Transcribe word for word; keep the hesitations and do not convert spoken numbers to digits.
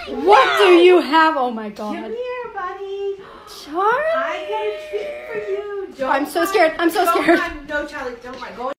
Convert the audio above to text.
What do you have? Oh my god. Come here, buddy. Charlie. I got a treat for you. Don't I'm so run. scared. I'm so Don't scared. run. No, Charlie, don't run. Go